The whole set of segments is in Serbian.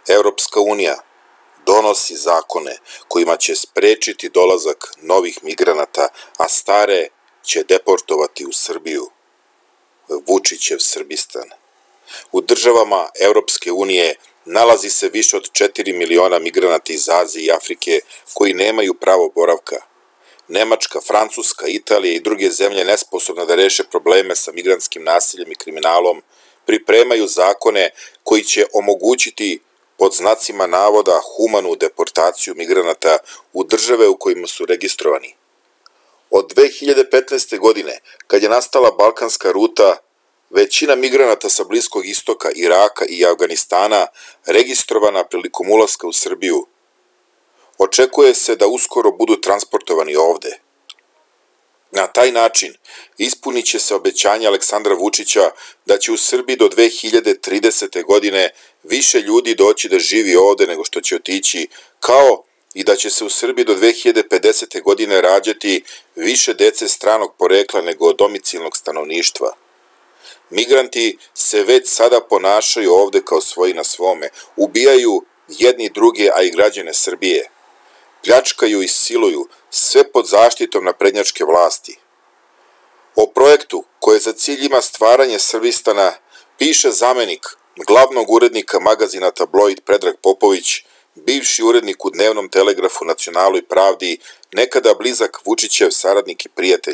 Evropska unija donosi zakone kojima će sprečiti dolazak novih migranata, a stare će deportovati u Srbiju. Vučićev Srbistan. U državama Evropske unije nalazi se više od 4 miliona migranata iz Azije i Afrike koji nemaju pravo boravka. Nemačka, Francuska, Italija i druge zemlje nesposobne da reše probleme sa migrantskim nasiljem i kriminalom pripremaju zakone koji će omogućiti pod znacima navoda humanu deportaciju migranata u države u kojima su registrovani. Od 2015. godine, kad je nastala balkanska ruta, većina migranata sa Bliskog istoka, Iraka i Afganistana registrovana prilikom ulaska u Srbiju. Očekuje se da uskoro budu transportovani ovde. Na taj način ispunit će se obećanje Aleksandra Vučića da će u Srbiji do 2030. godine više ljudi doći da živi ovde nego što će otići, kao i da će se u Srbiji do 2050. godine rađati više dece stranog porekla nego od domicilnog stanovništva. Migranti se već sada ponašaju ovde kao svoji na svome, ubijaju jedni druge, a i građane Srbije. Pljačkaju i siluju, sve pod zaštitom naprednjačke vlasti. O projektu koje za cilj ima stvaranje Srbistana piše zamenik glavnog urednika magazina Tabloid Predrag Popović, bivši urednik u Dnevnom telegrafu, Nacionalu i Pravdi, nekada blizak Vučićev saradnik i prijatelj.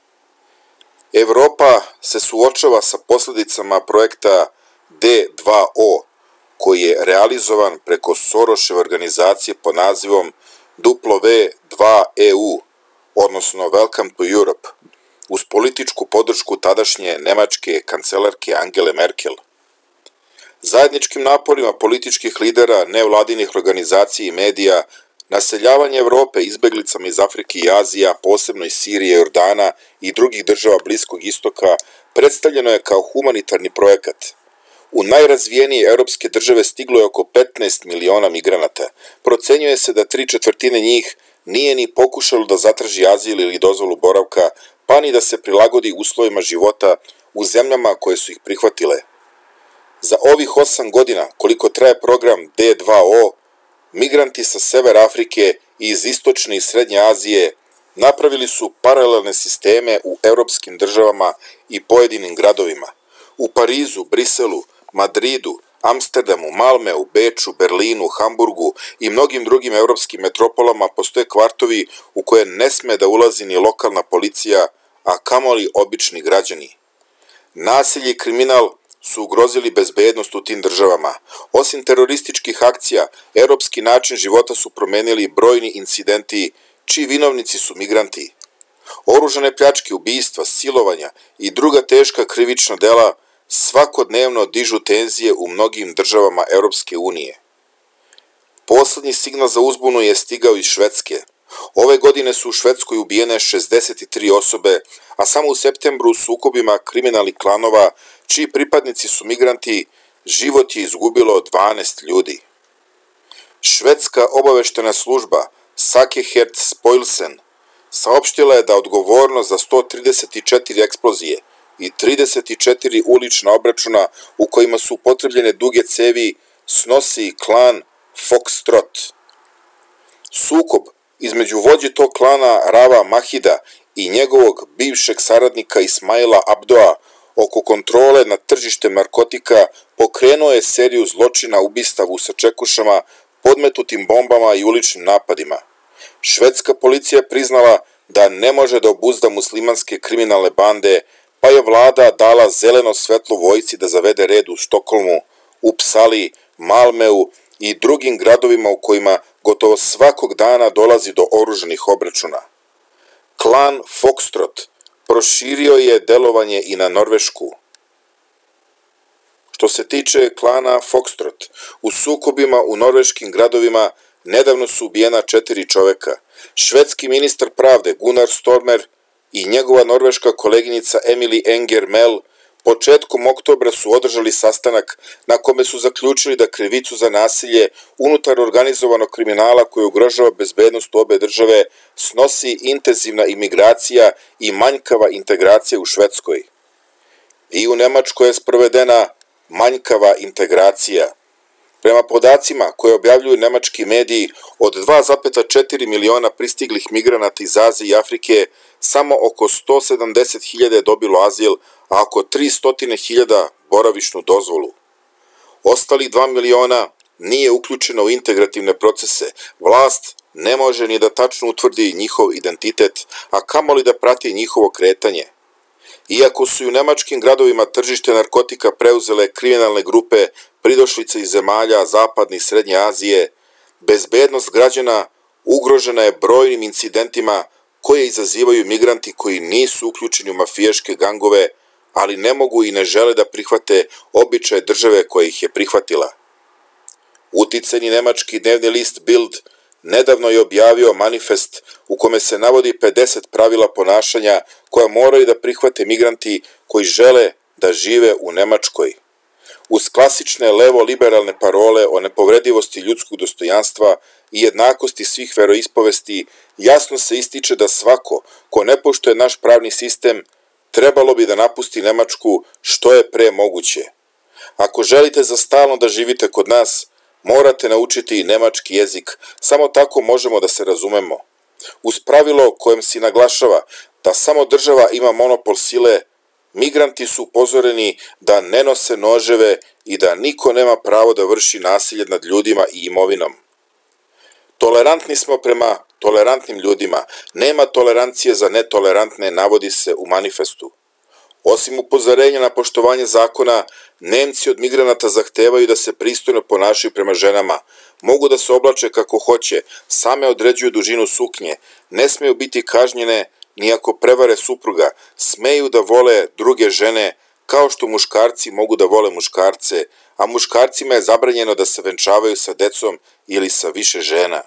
Evropa se suočava sa posledicama projekta D2O, koji je realizovan preko Soroševe organizacije pod nazivom W2EU, odnosno Welcome to Europe, uz političku podršku tadašnje nemačke kancelarke Angele Merkel. Zajedničkim naporima političkih lidera, nevladinih organizacija i medija, naseljavanje Evrope izbeglicama iz Afrike i Azija, posebno iz Sirije, Jordana i drugih država Bliskog istoka, predstavljeno je kao humanitarni projekat. U najrazvijenije evropske države stiglo je oko 15 miliona migranata. Procenjuje se da 3/4 njih nije ni pokušalo da zatraži azil ili dozvolu boravka, pa ni da se prilagodi uslovima života u zemljama koje su ih prihvatile. Za ovih 8 godina, koliko traje program D2O, migranti sa severa Afrike i iz istočne i srednje Azije napravili su paralelne sisteme u evropskim državama i pojedinim gradovima. U Parizu, Briselu, Madridu, Amsterdamu, Malmeu, Beču, Berlinu, Hamburgu i mnogim drugim evropskim metropolama postoje kvartovi u koje ne sme da ulazi ni lokalna policija, a kamoli obični građani. Nasilje i kriminal su ugrozili bezbednost u tim državama. Osim terorističkih akcija, evropski način života su promenili brojni incidenti čiji vinovnici su migranti. Oružane pljačke, ubistva, silovanja i druga teška krivična dela svakodnevno dižu tenzije u mnogim državama Evropske unije. Poslednji signal za uzbunu je stigao iz Švedske. Ove godine su u Švedskoj ubijene 63 osobe, a samo u septembru u sukobima kriminalnih klanova, čiji pripadnici su migranti, život je izgubilo 12 ljudi. Švedska obaveštena služba Säkerhetspolisen saopštila je da odgovornost za 134 eksplozije i 34 ulična obračuna u kojima su upotrebljene duge cevi snosi klan Foxtrot. Sukob između vođe tog klana Rava Mahida i njegovog bivšeg saradnika Ismaila Abdoa oko kontrole nad tržištem narkotika pokrenuo je seriju zločina, ubistava u sačekušama, podmetutim bombama i uličnim napadima. Švedska policija priznala da ne može da obuzda muslimanske kriminalne bande, pa je vlada dala zeleno svetlo vojsci da zavede red u Štokholmu, Upsali, Malmeu i drugim gradovima u kojima gotovo svakog dana dolazi do oružanih obračuna. Klan Foxtrot proširio je delovanje i na Norvešku. Što se tiče klana Foxtrot, u sukobima u norveškim gradovima nedavno su ubijena 4 čoveka. Švedski ministar pravde Gunnar Stormer i njegova norveška koleginica Emily Enger Mell početkom oktobra su održali sastanak na kome su zaključili da krivicu za nasilje unutar organizovanog kriminala koji ugrožava bezbednost obe države snosi intenzivna imigracija i manjkava integracija u Švedskoj. I u Nemačkoj je sprovedena manjkava integracija. Prema podacima koje objavljuju nemački mediji, od 2,4 miliona pristiglih migranata iz Azije i Afrike, samo oko 170.000 je dobilo azil, a oko 300.000 boravišnu dozvolu. Ostalih 2 miliona nije uključeno u integrativne procese. Vlast ne može ni da tačno utvrdi njihov identitet, a kamoli da prati njihovo kretanje. Iako su i u nemačkim gradovima tržište narkotika preuzele kriminalne grupe pridošlice iz zemalja Zapadne i Srednje Azije, bezbednost građana ugrožena je brojnim incidentima koje izazivaju migranti koji nisu uključeni u mafijaške gangove, ali ne mogu i ne žele da prihvate običaje države koja ih je prihvatila. Uticajni nemački dnevni list Bild nedavno je objavio manifest u kome se navodi 50 pravila ponašanja koja moraju da prihvate migranti koji žele da žive u Nemačkoj. Uz klasične levo-liberalne parole o nepovredivosti ljudskog dostojanstva i jednakosti svih veroispovesti, jasno se ističe da svako ko ne poštuje naš pravni sistem trebalo bi da napusti Nemačku što je pre moguće. Ako želite za stalno da živite kod nas, morate naučiti nemački jezik, samo tako možemo da se razumemo. Uz pravilo kojem se naglašava da samo država ima monopol sile, migranti su upozoreni da ne nose noževe i da niko nema pravo da vrši nasilje nad ljudima i imovinom. Tolerantni smo prema tolerantnim ljudima, nema tolerancije za netolerantne, navodi se u manifestu. Osim upozorenja na poštovanje zakona, Nemci od migranata zahtevaju da se pristojno ponašaju prema ženama, mogu da se oblače kako hoće, same određuju dužinu suknje, ne smeju biti kažnjene ni ako prevare supruga, smeju da vole druge žene kao što muškarci mogu da vole muškarce, a muškarcima je zabranjeno da se venčavaju sa decom ili sa više žena.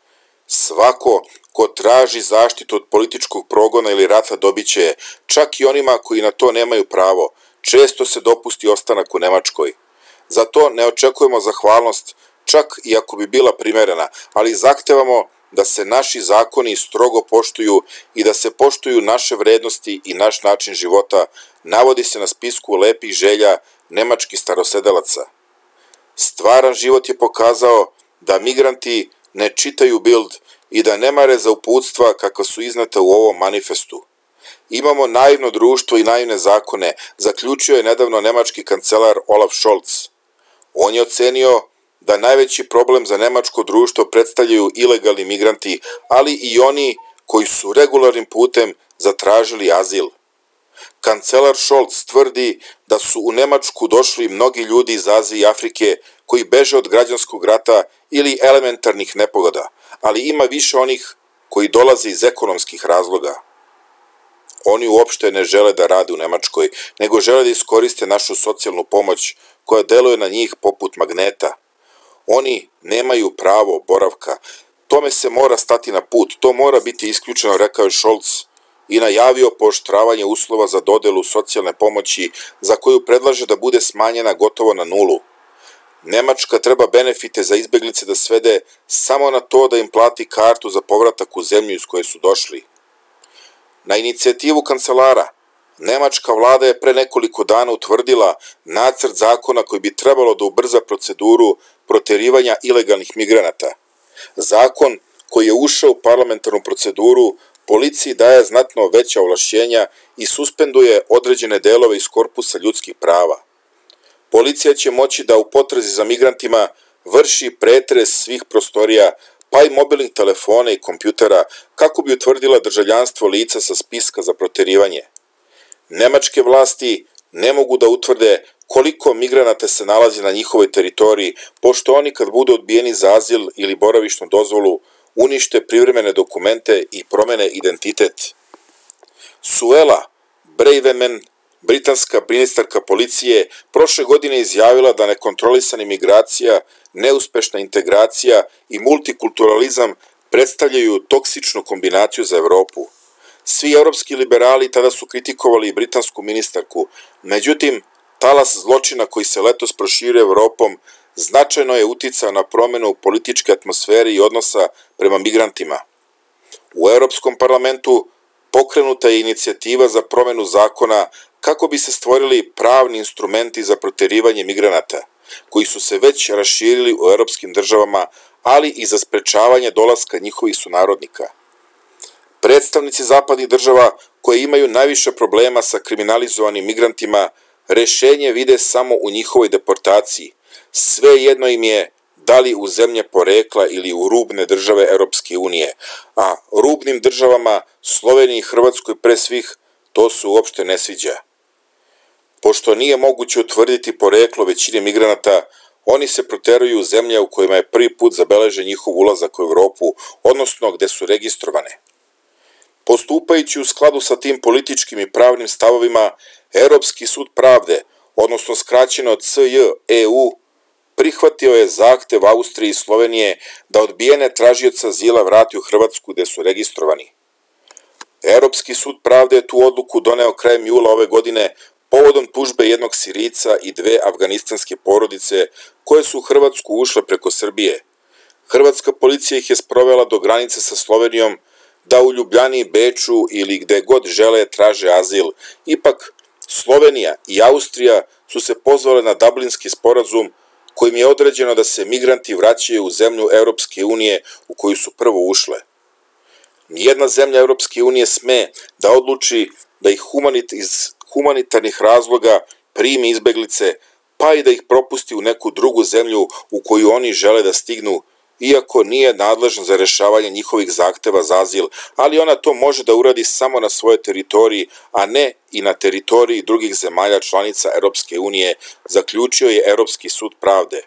Svako ko traži zaštitu od političkog progona ili rata dobiće je, čak i onima koji na to nemaju pravo. Često se dopusti ostanak u Nemačkoj. Za to ne očekujemo zahvalnost, čak i ako bi bila primerena, ali zahtevamo da se naši zakoni strogo poštuju i da se poštuju naše vrednosti i naš način života, navodi se na spisku lepih želja nemačkih starosedelaca. Stvaran život je pokazao da migranti ne čitaju Bild i da ne mare za uputstva kakva su iznata u ovom manifestu. Imamo naivno društvo i naivne zakone, zaključio je nedavno nemački kancelar Olaf Scholz. On je ocenio da najveći problem za nemačko društvo predstavljaju ilegalni migranti, ali i oni koji su regularnim putem zatražili azil. Kancelar Scholz tvrdi da su u Nemačku došli mnogi ljudi iz Azije i Afrike koji beže od građanskog rata ili elementarnih nepogoda, ali ima više onih koji dolaze iz ekonomskih razloga. Oni uopšte ne žele da rade u Nemačkoj, nego žele da iskoriste našu socijalnu pomoć koja deluje na njih poput magneta. Oni nemaju pravo boravka. Tome se mora stati na put, to mora biti isključeno, rekao je Scholz i najavio pooštravanje uslova za dodelu socijalne pomoći za koju predlaže da bude smanjena gotovo na nulu. Nemačka treba benefite za izbeglice da svede samo na to da im plati kartu za povratak u zemlju iz koje su došli. Na inicijativu kancelara, nemačka vlada je pre nekoliko dana utvrdila nacrt zakona koji bi trebalo da ubrza proceduru proterivanja ilegalnih migranata. Zakon koji je ušao u parlamentarnu proceduru policiji daje znatno veća ovlašćenja i suspenduje određene delove iz korpusa ljudskih prava. Policija će moći da u potrazi za migrantima vrši pretres svih prostorija, pa i mobilnih telefona i kompjutera, kako bi utvrdila državljanstvo lica sa spiska za proterivanje. Nemačke vlasti ne mogu da utvrde koliko migranata se nalazi na njihovoj teritoriji, pošto oni kad budu odbijeni za azil ili boravišnu dozvolu, unište privremene dokumente i promene identitet. Suella Braverman, britanska ministarka policije, prošle godine izjavila da nekontrolisana imigracija, neuspešna integracija i multikulturalizam predstavljaju toksičnu kombinaciju za Evropu. Svi evropski liberali tada su kritikovali britansku ministarku, međutim, talas zločina koji se letos proširuje Evropom značajno je uticao na promenu političke atmosfere i odnosa prema migrantima. U Evropskom parlamentu pokrenuta je inicijativa za promenu zakona kako bi se stvorili pravni instrumenti za proterivanje migranata. koji su se već raširili u europskim državama, ali i za sprečavanje dolaska njihovih sunarodnika. Predstavnici zapadnih država koje imaju najviše problema sa kriminalizovanim migrantima rešenje vide samo u njihovoj deportaciji. Svejedno im je da li u zemlje porekla ili u rubne države Europske unije, a rubnim državama, Sloveniji i Hrvatskoj pre svih, to se uopšte ne sviđa. Pošto nije moguće utvrditi poreklo većine migranata, oni se proteruju u zemlje u kojima je prvi put zabeležen njihov ulazak u Evropu, odnosno gde su registrovane. Postupajući u skladu sa tim političkim i pravnim stavovima, Europski sud pravde, odnosno skraćeno CJ-EU, prihvatio je zahtev Austrije i Slovenije da odbijene tražioca azila vrati u Hrvatsku gde su registrovani. Europski sud pravde je tu odluku doneo krajem jula ove godine povodom tužbe jednog Sirijca i dve afganistanske porodice koje su u Hrvatsku ušle preko Srbije. Hrvatska policija ih je sprovela do granice sa Slovenijom da u Ljubljani, Beču ili gde god žele traže azil. Ipak, Slovenija i Austrija su se pozvale na Dublinski sporazum kojim je određeno da se migranti vraćaju u zemlju Europske unije u koju su prvo ušle. Nijedna zemlja Europske unije sme da odluči da ih iz humanitarnih razloga primi izbeglice, pa i da ih propusti u neku drugu zemlju u koju oni žele da stignu, iako nije nadležna za rešavanje njihovih zahteva za azil, ali ona to može da uradi samo na svojoj teritoriji, a ne i na teritoriji drugih zemalja članica Europske unije, zaključio je Europski sud pravde.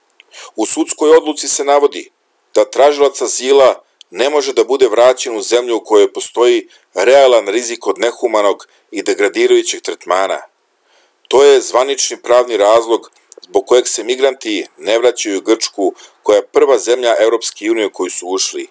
U sudskoj odluci se navodi da tražilac azila ne može da bude vraćen u zemlju u kojoj postoji realan rizik od nehumanog i degradirajućeg tretmana. To je zvanični pravni razlog zbog kojeg se migranti ne vraćaju u Grčku, koja je prva zemlja Europske unije u koju su ušli.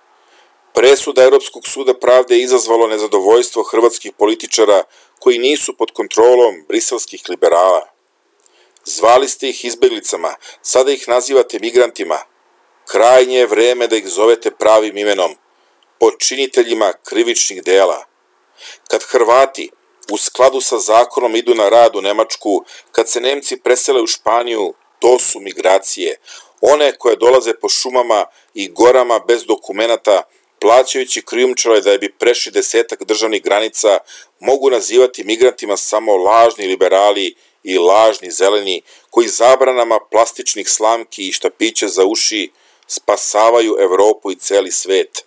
Presuda Europskog suda pravde je izazvalo nezadovoljstvo hrvatskih političara koji nisu pod kontrolom briselskih liberala. Zvali ste ih izbeglicama, sada ih nazivate migrantima. Krajnje je vreme da ih zovete pravim imenom, počiniteljima krivičnih dela. Kad Hrvati u skladu sa zakonom idu na rad u Nemačku, kad se Nemci presele u Španiju, to su migracije. One koje dolaze po šumama i gorama bez dokumenata, plaćajući krijumčare da bi prešli 10 državnih granica, mogu nazivati migrantima samo lažni liberali i lažni zeleni, koji zabranama plastičnih slamki i štapića za uši spasavaju Evropu i celi svet.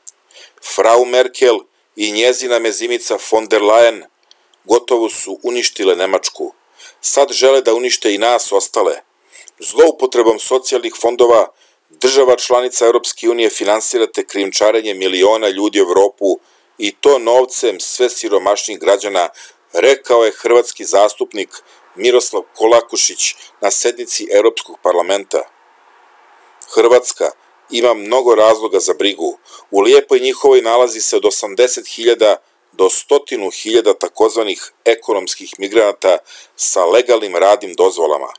Frau Merkel i njezina mezimica von der Leyen gotovo su uništile Nemačku. Sad žele da unište i nas ostale. Zloupotrebom socijalnih fondova država članica Europske unije finansirate krijumčarenje miliona ljudi u Evropu i to novcem sve siromašnih građana, rekao je hrvatski zastupnik Miroslav Kolakušić na sednici Europskog parlamenta. Hrvatska ima mnogo razloga za brigu. U Lijepoj njihovoj nalazi se od 80.000 do 100.000 takozvanih ekonomskih migranata sa legalnim radnim dozvolama.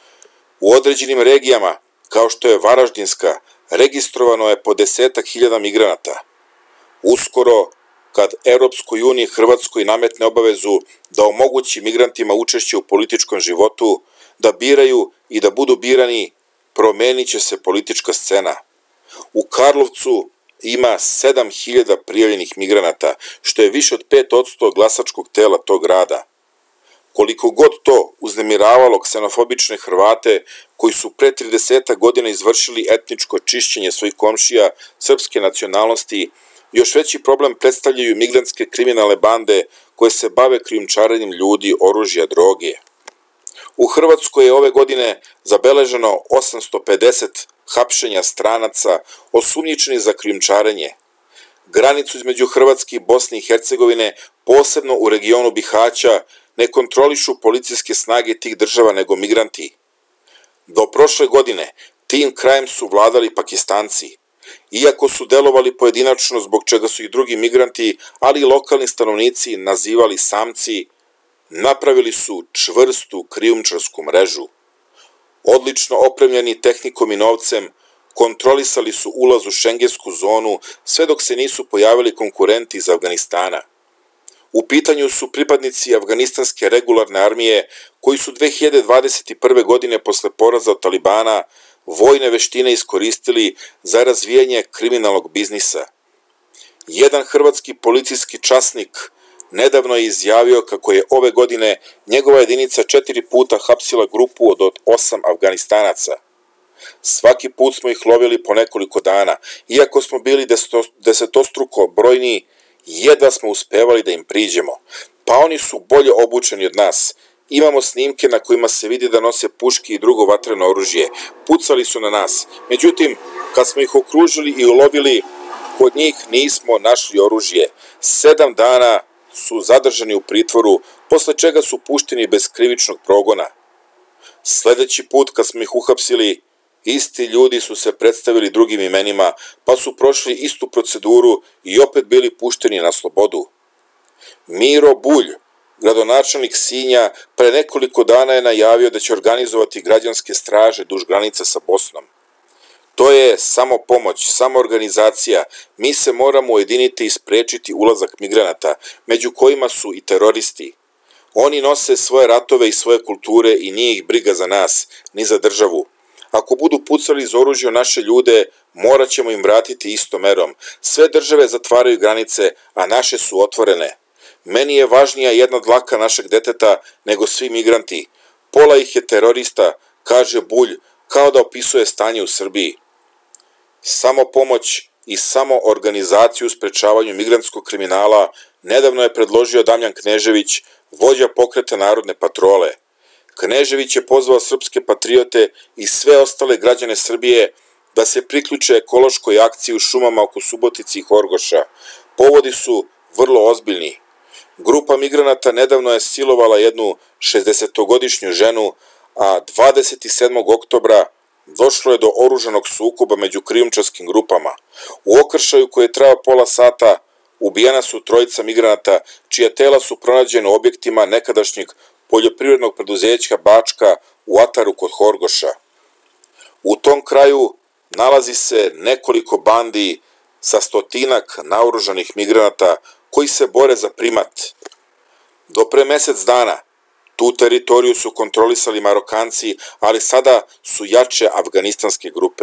U određenim regijama, kao što je Varaždinska, registrovano je po 10.000 migranata. Uskoro, kad Europskoj uniji Hrvatskoj nametne obavezu da omogući migrantima učešće u političkom životu, da biraju i da budu birani, promenit će se politička scena. U Karlovcu ima 7.000 prijavljenih migranata, što je više od 5% glasačkog tela tog grada. Koliko god to uznemiravalo ksenofobične Hrvate koji su pre 30 godina izvršili etničko čišćenje svojih komšija srpske nacionalnosti, još veći problem predstavljaju migrantske kriminalne bande koje se bave krijumčarenjem ljudi, oružja, droge. U Hrvatskoj je ove godine zabeleženo 850 hapšenja stranaca osumnjičenih za krijumčarenje. Granicu između Hrvatske i Bosne i Hercegovine, posebno u regionu Bihaća, ne kontrolišu policijske snage tih država nego migranti. Do prošle godine tim krajem su vladali Pakistanci. Iako su delovali pojedinačno zbog čega su ih drugi migranti, ali i lokalni stanovnici nazivali samci, napravili su čvrstu krijumčarsku mrežu. Odlično opremljeni tehnikom i novcem, kontrolisali su ulaz u šengensku zonu sve dok se nisu pojavili konkurenti iz Afganistana. U pitanju su pripadnici afganistanske regularne armije koji su 2021. godine posle poraza od Talibana vojne veštine iskoristili za razvijanje kriminalnog biznisa. Jedan hrvatski policijski časnik nedavno je izjavio kako je ove godine njegova jedinica 4 puta hapsila grupu od 8 Afganistanaca. Svaki put smo ih lovili po nekoliko dana, iako smo bili desetostruko brojniji, jedva smo uspevali da im priđemo. Pa oni su bolje obučeni od nas. Imamo snimke na kojima se vidi da nose puške i drugo vatreno oružje. Pucali su na nas. Međutim, kad smo ih okružili i ulovili, kod njih nismo našli oružje. 7 dana su zadržani u pritvoru, posle čega su pušteni bez krivičnog progona. Sledeći put kad smo ih uhapsili, isti ljudi su se predstavili drugim imenima, pa su prošli istu proceduru i opet bili pušteni na slobodu. Miro Bulj, gradonačelnik Sinja, pre nekoliko dana je najavio da će organizovati građanske straže duž granice sa Bosnom. To je samo pomoć, samo organizacija. Mi se moramo ujediniti i sprečiti ulazak migranata, među kojima su i teroristi. Oni nose svoje ratove i svoje kulture i nije ih briga za nas, ni za državu. Ako budu pucali iz oružja naše ljude, morat ćemo im vratiti istom merom. Sve države zatvaraju granice, a naše su otvorene. Meni je važnija jedna dlaka našeg deteta nego svi migranti. Pola ih je terorista, kaže Bulj, kao da opisuje stanje u Srbiji. Samo pomoć i samo organizaciju u sprečavanju migrantskog kriminala nedavno je predložio Damjan Knežević, vođa pokreta Narodne patrole. Knežević je pozvao srpske patriote i sve ostale građane Srbije da se priključe ekološkoj akciji u šumama oko Subotice i Horgoša. Povodi su vrlo ozbiljni. Grupa migranata nedavno je silovala jednu 60-godišnju ženu, a 27. oktobra došlo je do oružanog sukoba među krijumčarskim grupama. U okršaju koji je trajao pola sata ubijena su 3 migranata, čija tela su pronađena u objektima nekadašnjeg poljoprivrednog preduzeća Bačka u ataru kod Horgoša. U tom kraju nalazi se nekoliko bandi sa 100-ak naoružanih migranata koji se bore za primat. Do pre mesec dana tu teritoriju su kontrolisali Marokanci, ali sada su jače afganistanske grupe.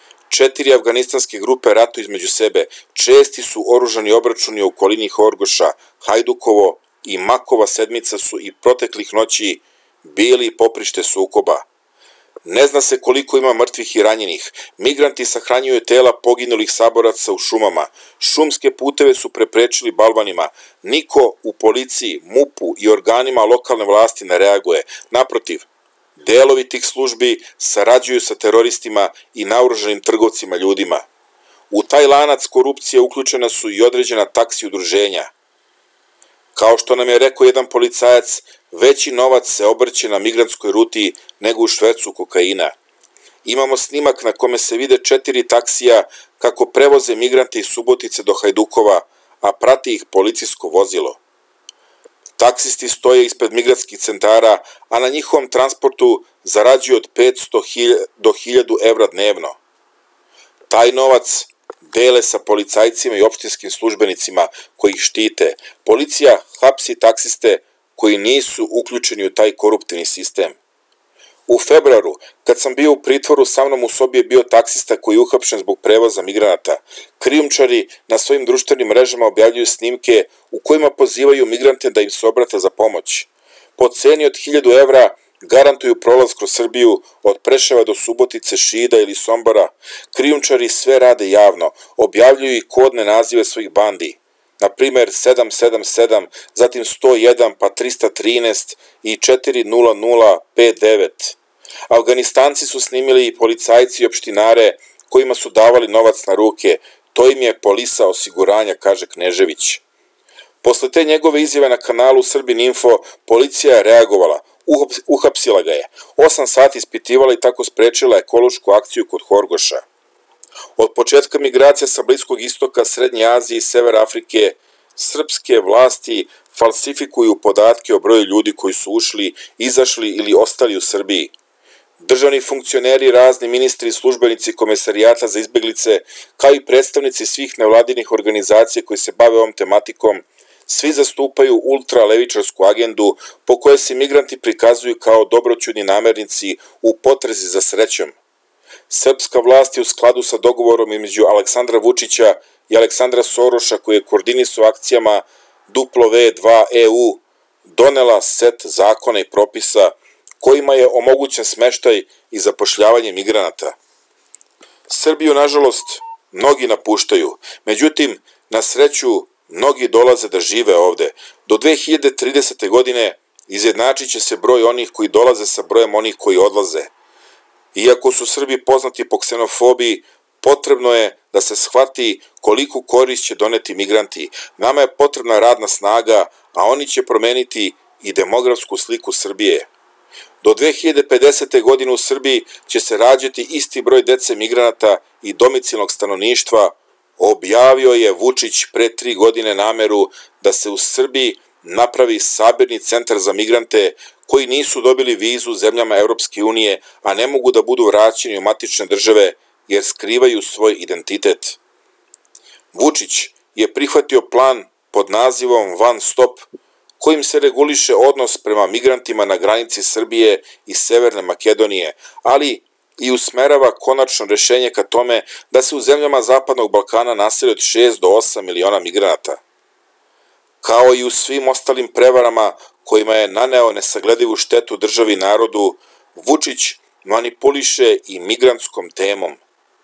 4 afganistanske grupe ratuju između sebe, česti su oružani obračuni u okolini Horgoša, Hajdukovo i Makova sedmica su i proteklih noći bili poprište sukoba. Ne zna se koliko ima mrtvih i ranjenih. Migranti sahranjuju tela poginulih saboraca u šumama. Šumske puteve su preprečili balvanima. Niko u policiji, MUP-u i organima lokalne vlasti ne reaguje. Naprotiv, delovi tih službi sarađuju sa teroristima i naoružanim trgovcima ljudima. U taj lanac korupcije uključena su i određena taksi udruženja. Kao što nam je rekao jedan policajac, veći novac se obrće na migrantskoj ruti nego u švercu kokaina. Imamo snimak na kome se vide 4 taksija kako prevoze migrante iz Subotice do Hajdukova, a prati ih policijsko vozilo. Taksisti stoje ispred migrantskih centara, a na njihovom transportu zarađuju od 500 do 1000 evra dnevno. Taj novac dele sa policajcima i opštinskim službenicima koji ih štite. Policija hapsi taksiste koji nisu uključeni u taj koruptivni sistem. U februaru, kad sam bio u pritvoru, sa mnom u sobi je bio taksista koji je uhapšen zbog prevoza migranata. Krijumčari na svojim društvenim mrežama objavljuju snimke u kojima pozivaju migrante da im se obrate za pomoć. Po ceni od 1000 evra garantuju prolaz kroz Srbiju od Preševa do Subotice, Šida ili Sombora. Krijumčari sve rade javno, objavljuju i kodne nazive svojih bandi. Na primer 777, zatim 101, pa 313 i 40059. Afganistanci su snimili i policajci i opštinare kojima su davali novac na ruke. To im je polisa osiguranja, kaže Knežević. Posle te njegove izjave na kanalu Srbin Info, policija je reagovala, uhapsila ga je. 8 sati ispitivala i tako sprečila ekološku akciju kod Horgoša. Od početka migracija sa Bliskog istoka, Srednje Azije i Severa Afrike, srpske vlasti falsifikuju podatke o broju ljudi koji su ušli, izašli ili ostali u Srbiji. Državni funkcioneri, razni ministri i službenici Komesarijata za izbeglice, kao i predstavnici svih nevladinih organizacija koji se bave ovom tematikom, svi zastupaju ultralevičarsku agendu po kojoj se migranti prikazuju kao dobroćudni namernici u potrezi za srećom. Srpska vlast je u skladu sa dogovorom između Aleksandra Vučića i Aleksandra Soroša, koji je koordinisao akcijama W2EU, donela set zakona i propisa kojima je omogućen smeštaj i zapošljavanje migranata. Srbiju, nažalost, mnogi napuštaju, međutim, na sreću, mnogi dolaze da žive ovde. Do 2030. godine izjednačit će se broj onih koji dolaze sa brojem onih koji odlaze. Iako su Srbi poznati po ksenofobiji, potrebno je da se shvati koliko korist će doneti migranti. Nama je potrebna radna snaga, a oni će promeniti i demografsku sliku Srbije. Do 2050. godine u Srbiji će se rađati isti broj dece migranata i domicilnog stanovništva, objavio je Vučić pre 3 godine nameru da se u Srbiji napravi sabirni centar za migrante koji nisu dobili vizu zemljama Europske unije, a ne mogu da budu vraćeni u matične države jer skrivaju svoj identitet. Vučić je prihvatio plan pod nazivom One Stop, kojim se reguliše odnos prema migrantima na granici Srbije i Severne Makedonije, ali i usmerava konačno rešenje ka tome da se u zemljama Zapadnog Balkana naseli od 6 do 8 miliona migranata. Kao i u svim ostalim prevarama kojima je naneo nesagledivu štetu državi i narodu, Vučić manipuliše i migrantskom temom.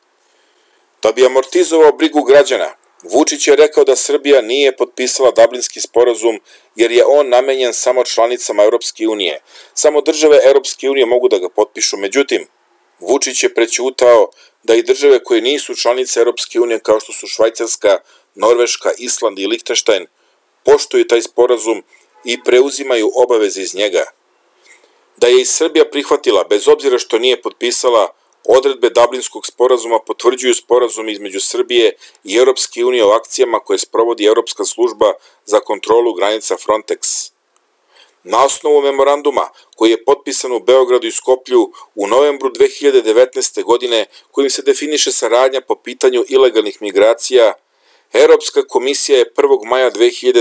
Da bi amortizovao brigu građana, Vučić je rekao da Srbija nije potpisala Dublinski sporazum jer je on namenjen samo članicama Europske unije. Samo države Europske unije mogu da ga potpišu. Međutim, Vučić je prećutao da i države koje nisu članice Europske unije kao što su Švajcarska, Norveška, Island i Lihtenštajn poštuju taj sporazum i preuzimaju obaveze iz njega. Da je i Srbija prihvatila, bez obzira što nije potpisala, odredbe Dublinskog sporazuma potvrđuju sporazum između Srbije i Europske unije o akcijama koje sprovodi Evropska služba za kontrolu granica Frontex. Na osnovu memoranduma koji je potpisan u Beogradu i Skoplju u novembru 2019. godine, kojim se definiše saradnja po pitanju ilegalnih migracija, Europska komisija je 1. maja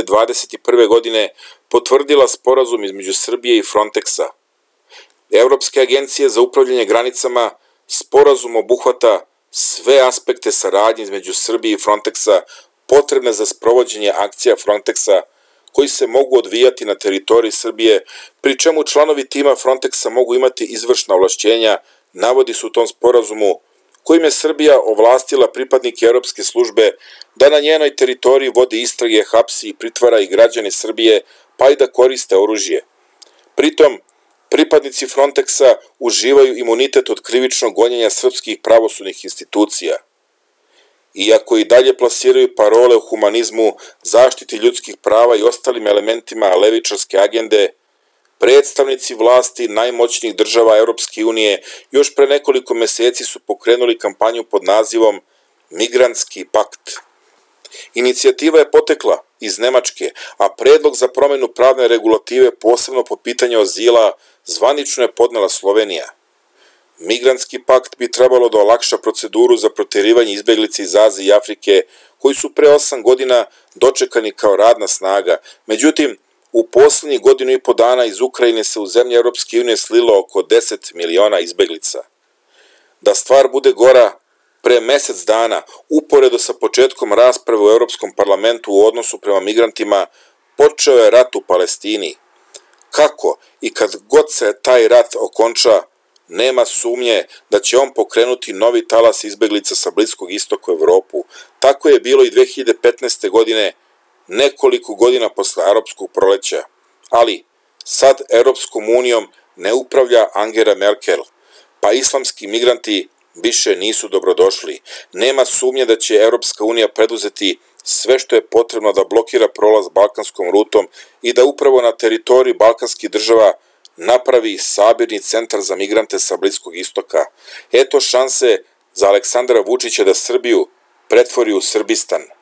2021. godine potvrdila sporazum između Srbije i Frontexa. Evropske agencije za upravljanje granicama sporazum obuhvata sve aspekte saradnje između Srbije i Frontexa potrebne za sprovođenje akcija Frontexa koji se mogu odvijati na teritoriji Srbije, pri čemu članovi tima Frontexa mogu imati izvršna ovlašćenja, navodi se u tom sporazumu, kojim je Srbija ovlastila pripadnike Europske službe da na njenoj teritoriji vodi istrage, hapsi i pritvara i građane Srbije, pa i da koriste oružje. Pritom, pripadnici Frontexa uživaju imunitet od krivičnog gonjenja srpskih pravosudnih institucija. Iako i dalje plasiraju parole o humanizmu, zaštiti ljudskih prava i ostalim elementima levičarske agende, predstavnici vlasti najmoćnijih država Europske unije još pre nekoliko meseci su pokrenuli kampanju pod nazivom Migrantski pakt. Inicijativa je potekla iz Nemačke, a predlog za promenu pravne regulative posebno po pitanju azila zvanično je podnela Slovenija. Migrantski pakt bi trebalo da olakša proceduru za proterivanje izbeglica iz Azije i Afrike, koji su pre 8 godina dočekani kao radna snaga. Međutim, u poslednjih 1,5 dana iz Ukrajine se u zemlje Europske unije slilo oko 10 miliona izbeglica. Da stvar bude gora, pre mesec dana, uporedo sa početkom rasprave u Europskom parlamentu u odnosu prema migrantima, počeo je rat u Palestini. Kako i kad god se taj rat okonča, nema sumnje da će on pokrenuti novi talas izbeglica sa Bliskog istoka u Evropu. Tako je bilo i 2015. godine, nekoliko godina posle arapskog proleća. Ali sad Europskom unijom ne upravlja Angela Merkel, pa islamski migranti više nisu dobrodošli. Nema sumnje da će Europska unija preduzeti sve što je potrebno da blokira prolaz balkanskom rutom i da upravo na teritoriji balkanskih država napravi sabirni centar za migrante sa Bliskog istoka. Eto šanse za Aleksandra Vučića da Srbiju pretvori u Srbistan.